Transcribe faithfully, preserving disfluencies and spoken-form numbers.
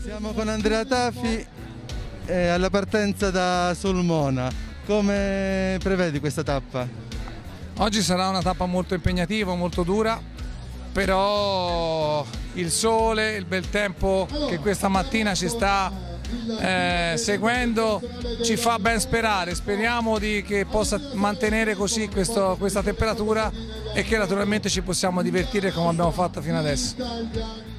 Siamo con Andrea Tafi eh, alla partenza da Sulmona. Come prevedi questa tappa? Oggi sarà una tappa molto impegnativa, molto dura, però il sole, il bel tempo che questa mattina ci sta eh, seguendo ci fa ben sperare. Speriamo di, che possa mantenere così questo, questa temperatura e che naturalmente ci possiamo divertire come abbiamo fatto fino adesso.